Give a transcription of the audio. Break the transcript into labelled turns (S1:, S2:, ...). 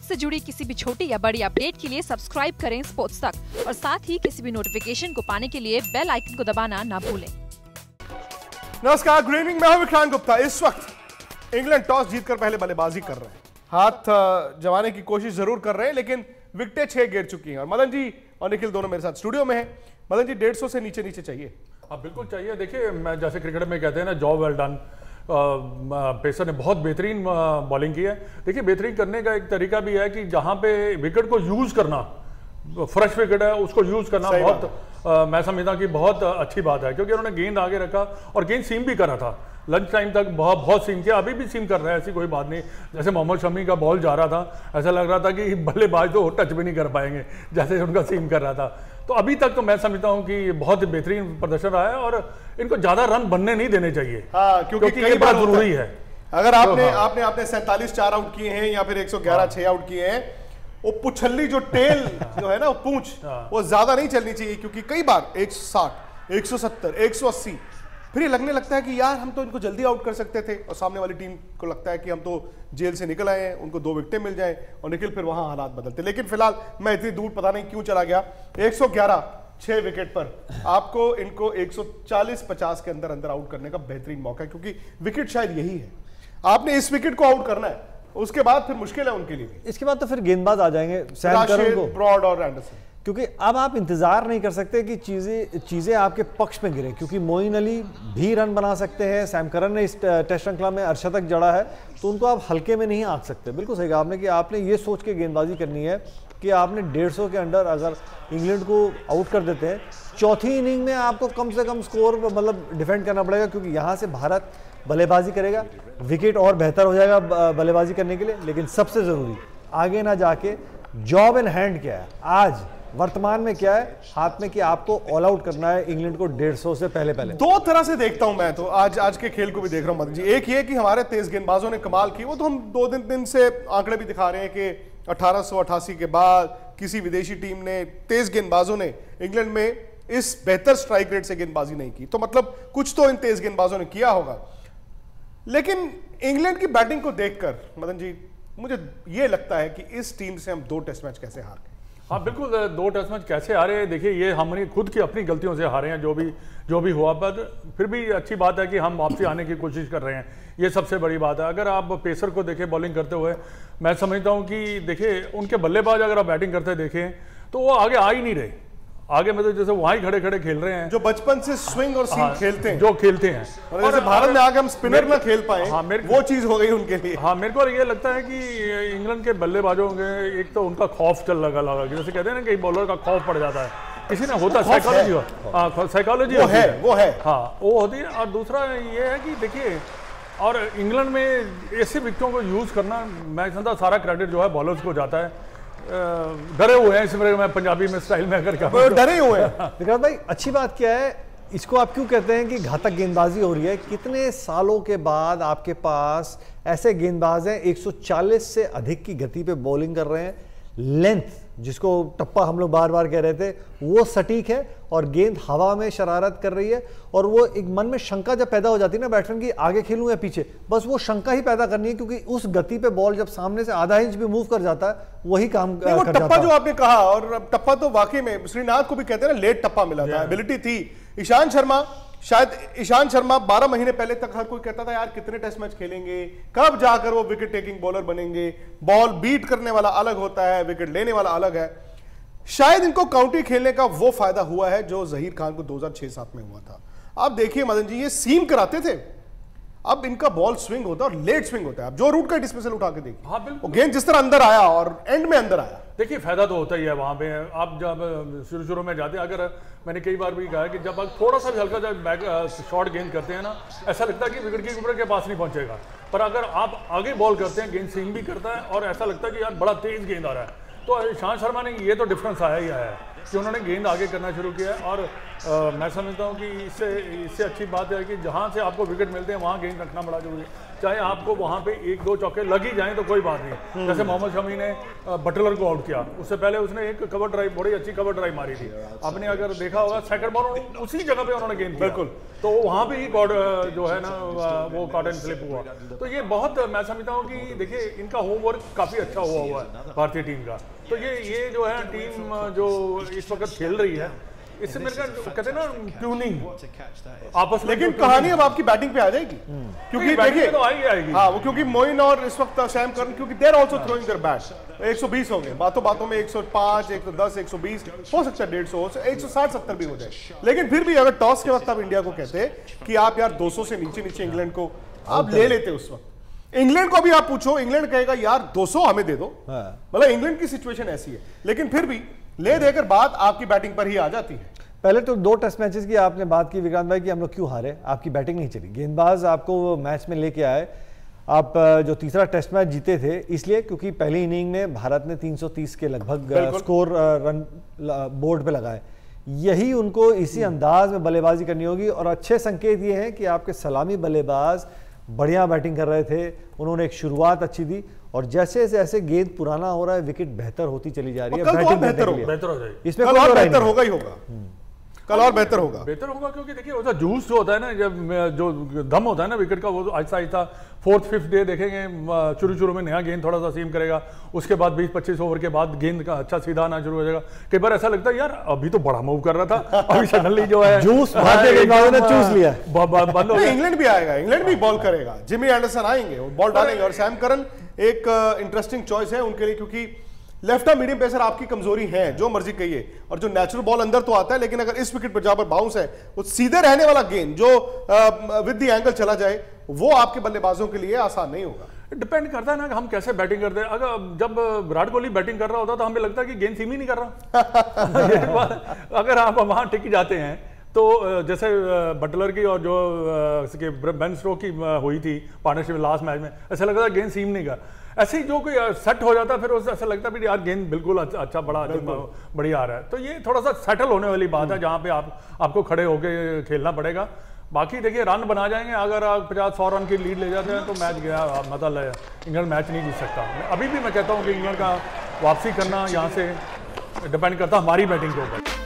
S1: Sports से जुड़ी किसी भी छोटी या बड़ी अपडेट के लिए सब्सक्राइब करें स्पोर्ट्स तक और साथ ही किसी भी नोटिफिकेशन को पाने के लिए बेल आइकन को दबाना ना भूलें।
S2: नमस्कार, गुड इवनिंग। मैं हूं विक्रांत गुप्ता। इस वक्त इंग्लैंड टॉस जीतकर पहले बल्लेबाजी कर रहे हैं। हाथ जमाने की कोशिश जरूर कर रहे हैं, लेकिन विकेटें 6 गिर चुकी हैं और मदन जी और निखिल दोनों मेरे साथ स्टूडियो में हैं। मदन जी, 150 से नीचे चाहिए?
S3: हाँ, बिल्कुल चाहिए। देखिए, मैं जैसे क्रिकेट में कहते हैं ना, जॉब वेल डन। पेसर ने बहुत बेहतरीन बॉलिंग की है। देखिए, बेहतरीन करने का एक तरीका भी है कि जहाँ पे विकेट को यूज करना, फ्रेश विकेट है उसको यूज करना बहुत मैं समझता कि बहुत अच्छी बात है, क्योंकि उन्होंने गेंद आगे रखा और गेंद सीम भी कर रहा था। लंच टाइम तक बहुत सीम किया, अभी भी सीम कर रहा है, ऐसी कोई बात नहीं। जैसे मोहम्मद शमी का बॉल जा रहा था, ऐसा लग रहा था कि बल्लेबाज तो टच भी नहीं कर पाएंगे, जैसे उनका सीम कर रहा था। तो अभी तक तो मैं समझता हूं कि बहुत बेहतरीन प्रदर्शन रहा है और इनको ज्यादा रन बनने नहीं देने चाहिए।
S2: हाँ, क्योंकि
S3: ये बात जरूरी है।
S2: अगर आपने 47 4 आउट किए हैं या फिर 111 6 आउट किए हैं, वो पुछल्ली जो टेल जो है ना, वो पूंछ वो ज्यादा नहीं चलनी चाहिए, क्योंकि कई बार 160 170 180 फिर ये लगने लगता है कि यार हम तो इनको जल्दी आउट कर सकते थे, और सामने वाली टीम को लगता है कि हम तो जेल से निकल आए हैं, उनको 2 विकेटें मिल जाएं और निखिल फिर वहां हालात बदलते। लेकिन फिलहाल मैं इतनी दूर पता नहीं क्यों चला गया। 111 6 विकेट पर आपको इनको 140-50 के अंदर आउट करने का बेहतरीन मौका है, क्योंकि विकेट शायद यही है। आपने इस विकेट को आउट करना है, उसके बाद फिर मुश्किल है उनके लिए भी।
S4: इसके बाद तो फिर गेंदबाज आ जाएंगे, सैम करन को,
S2: ब्रॉड और एंडरसन,
S4: क्योंकि अब आप इंतजार नहीं कर सकते कि चीजें आपके पक्ष में गिरे, क्योंकि मोइन अली भी रन बना सकते हैं। सैम करन ने इस टेस्ट श्रृंखला में अर्शतक जड़ा है, तो उनको आप हल्के में नहीं आंक सकते। बिल्कुल सही कहा आपने कि आपने ये सोच के गेंदबाजी करनी है कि आपने 150 के अंडर अगर इंग्लैंड को आउट कर देते हैं, चौथी इनिंग में आपको कम से कम स्कोर मतलब डिफेंड करना पड़ेगा, क्योंकि यहाँ से भारत बल्लेबाजी करेगा, विकेट और बेहतर हो जाएगा बल्लेबाजी करने के लिए। लेकिन सबसे जरूरी आगे ना जाके जॉब इन हैंड क्या है, आज वर्तमान में क्या है हाथ में, कि आपको ऑल आउट करना है इंग्लैंड को 150 से पहले।
S2: 2 तरह से देखता हूं मैं तो आज के खेल को भी देख रहा हूं मदन जी। एक ये कि हमारे तेज गेंदबाजों ने कमाल की, वो तो हम 2 दिन से आंकड़े भी दिखा रहे हैं कि 1888 के बाद किसी विदेशी टीम ने, तेज गेंदबाजों ने इंग्लैंड में इस बेहतर स्ट्राइक रेट से गेंदबाजी नहीं की। तो मतलब कुछ तो इन तेज गेंदबाजों ने किया होगा। लेकिन इंग्लैंड की बैटिंग को देखकर मदन जी, मुझे यह लगता है कि इस टीम से हम 2 टेस्ट मैच कैसे हार गए।
S3: हाँ, बिल्कुल, 2 टेस्ट मैच कैसे हारे। देखिए, ये हमने खुद की अपनी गलतियों से हारे हैं, जो भी हुआ। पर फिर भी अच्छी बात है कि हम वापसी आने की कोशिश कर रहे हैं, ये सबसे बड़ी बात है। अगर आप पेसर को देखें बॉलिंग करते हुए, मैं समझता हूँ कि देखिए उनके बल्लेबाज अगर आप बैटिंग करते देखें तो वो आगे आ ही नहीं रहे। आगे मतलब जैसे वहां ही खड़े खेल रहे हैं,
S2: जो बचपन से स्विंग और सीम खेलते हैं,
S3: जो खेलते हैं।
S2: और जैसे भारत में आगे हम स्पिनर ना खेल पाए,
S3: हाँ,
S2: वो चीज हो गई उनके लिए।
S3: हाँ, मेरे को ये लगता है कि इंग्लैंड के बल्लेबाजों के एक तो उनका खौफ चल लगा, जैसे कहते हैं ना कि बॉलर का खौफ पड़ जाता है, किसी ने होता है साइकोलॉजी
S2: वो है
S3: हाँ, वो होती है। और दूसरा ये है कि देखिए, और इंग्लैंड में ऐसे विकेटों को यूज करना, मैं समझता सारा क्रेडिट जो है बॉलर्स को जाता है। डरे हुए हैं, इसमें मैं पंजाबी में स्टाइल में अगर क्या
S2: डरे हुए हैं।
S4: विकास भाई, अच्छी बात क्या है, इसको आप क्यों कहते हैं कि घातक गेंदबाजी हो रही है? कितने सालों के बाद आपके पास ऐसे गेंदबाज हैं 140 से अधिक की गति पे बॉलिंग कर रहे हैं, लेंथ जिसको टप्पा हम लोग बार बार कह रहे थे, वो सटीक है और गेंद हवा में शरारत कर रही है। और वो एक मन में शंका जब पैदा हो जाती है ना बैट्समैन की, आगे खेलूं या पीछे, बस वो शंका ही पैदा करनी है, क्योंकि उस गति पे बॉल जब सामने से आधा इंच भी मूव कर जाता है, वही काम कर जाता है।
S2: टप्पा जो आपने कहा, और टप्पा तो वाकई में श्रीनाथ को भी कहते हैं ना, लेट टप्पा मिला था, एबिलिटी थी। ईशांत शर्मा 12 महीने पहले तक हर कोई कहता था यार कितने टेस्ट मैच खेलेंगे, कब जाकर वो विकेट टेकिंग बॉलर बनेंगे। बॉल बीट करने वाला अलग होता है, विकेट लेने वाला अलग है। शायद इनको काउंटी खेलने का वो फायदा हुआ है जो जहीर खान को 2006-7 में हुआ था। आप देखिए मदन जी, ये सीम कराते थे, अब इनका बॉल स्विंग होता है और लेट स्विंग होता है। अब जो रूट का डिस्मिसल उठा के देखिए,
S3: हाँ, बिल्कुल,
S2: गेंद जिस तरह अंदर आया और एंड में अंदर आया।
S3: देखिए, फायदा तो होता ही है वहां पे। आप जब शुरू में जाते हैं, अगर मैंने कई बार भी कहा कि जब आप थोड़ा सा भी हल्का जब बैक शॉट गेंद करते हैं ना, ऐसा लगता है कि विकेट कीपर के पास नहीं पहुंचेगा। पर अगर आप आगे बॉल करते हैं, गेंद स्विंग भी करता है और ऐसा लगता है कि यार बड़ा तेज गेंद आ रहा है। तो ईशांत शर्मा ने ये तो डिफरेंस आया ही आया है। कि उन्होंने गेंद आगे करना शुरू किया है। और मैं समझता हूँ कि इससे अच्छी बात है कि जहाँ से आपको विकेट मिलते हैं वहाँ गेंद रखना बड़ा जरूरी है। चाहे आपको वहाँ पे 1-2 चौके लग ही जाएं तो कोई बात नहीं। जैसे मोहम्मद शमी ने बटलर को आउट किया, उससे पहले उसने एक कवर ड्राइव, बड़ी अच्छी कवर ड्राइव मारी थी। आपने अगर देखा होगा सेकंड बॉल उसी जगह पे उन्होंने गेंद किया, बिल्कुल, तो वहाँ पे ही जो है ना वो कॉट एंड स्लिप हुआ। तो ये बहुत, मैं समझता हूँ कि देखिए इनका होमवर्क काफी अच्छा हुआ है भारतीय टीम का। तो ये जो है टीम जो इस वक्त खेल रही है, इससे मेरे को कहते हैं ना ट्यूनिंग आपस में।
S2: लेकिन कहानी अब आपकी बैटिंग पे आ जाएगी, क्योंकि देखिए
S3: तो आएगी।
S2: हाँ, वो क्योंकि मोइन और इस वक्त सैम करन, क्योंकि they're also throwing their bat 120 हो गए, बातों बातों में 105, 110, 120 हो सकता है, 150, 160-70 भी हो जाए। लेकिन फिर भी अगर टॉस के वक्त आप इंडिया को कहते कि आप यार 200 से नीचे इंग्लैंड को आप ले लेते उस वक्त, इंग्लैंड को भी आप पूछो, इंग्लैंड कहेगा यार 200 हमें दे दो। मतलब इंग्लैंड की सिचुएशन ऐसी है, लेकिन फिर भी ले देकर बात आपकी बैटिंग पर ही आ जाती है।
S4: पहले तो 2 टेस्ट मैचेस की आपने बात की विक्रांत भाई कि हम लोग क्यों हारे, आपकी बैटिंग नहीं चली, गेंदबाज आपको मैच में लेके आए। आप जो तीसरा टेस्ट मैच जीते थे इसलिए क्योंकि पहली इनिंग में भारत ने 330 के लगभग स्कोर रन बोर्ड पे लगाए। यही उनको इसी अंदाज में बल्लेबाजी करनी होगी। और अच्छे संकेत ये हैं कि आपके सलामी बल्लेबाज बढ़िया बैटिंग कर रहे थे, उन्होंने एक शुरुआत अच्छी दी और जैसे जैसे गेंद पुराना हो रहा है विकेट बेहतर होती चली जा रही है।
S2: बैटिंग बेहतर हो
S3: जाएगी,
S2: इसमें कल और बेहतर होगा ही होगा, कल और बेहतर होगा
S3: क्योंकि देखिए उसका जूस जो होता है ना, जब जो दम होता है ना विकेट का, वो आहिस्ता आहिस्ता 4th-5th डे देखेंगे शुरू में नया गेंद थोड़ा सा सीम करेगा, उसके बाद 20-25 ओवर के बाद गेंद का अच्छा सीधा आना शुरू हो जाएगा। कई बार ऐसा लगता है यार अभी तो बड़ा मूव कर रहा था, अभी सडनली जो है
S4: जूस ने चूस लिया,
S2: बंद हो गया। इंग्लैंड भी आएगा, इंग्लैंड भी बॉल करेगा, जिमी एंडरसन आएंगे, बॉल डालेंगे। और सैम करन एक इंटरेस्टिंग चॉइस है उनके लिए, क्योंकि लेफ्ट आर्म मीडियम पेसर आपकी कमजोरी है, जो मर्जी कहिए, और जो नेचुरल बॉल अंदर तो आता है, लेकिन अगर इस विकेट पर जहां पर बाउंस है वो सीधे रहने वाला गेंद जो विद द एंगल चला जाए, वो आपके बल्लेबाजों के लिए आसान नहीं होगा।
S3: डिपेंड करता है ना कि हम कैसे बैटिंग करते हैं। अगर जब विराट कोहली बैटिंग कर रहा होता तो हमें लगता है कि गेंद सीम ही नहीं कर रहा। अगर आप वहां टिक जाते हैं तो जैसे बटलर की और जो बेन स्टोक्स की हुई थी पार्टनरशिप लास्ट मैच में, ऐसा लगता था गेंद सीम नहीं कर, ऐसे ही जो कोई सेट हो जाता फिर उससे ऐसा लगता है यार गेंद बिल्कुल अच्छा बढ़िया आ रहा है। तो ये थोड़ा सा सेटल होने वाली बात है, जहाँ पे आपको खड़े होके खेलना पड़ेगा। बाकी देखिए रन बना जाएंगे, अगर आप 50-100 रन की लीड ले जाते हैं तो मैच गया, मतलब इंग्लैंड मैच नहीं जीत सकता। अभी भी मैं कहता हूँ कि इंग्लैंड का वापसी करना यहाँ से डिपेंड करता हमारी बैटिंग के ऊपर।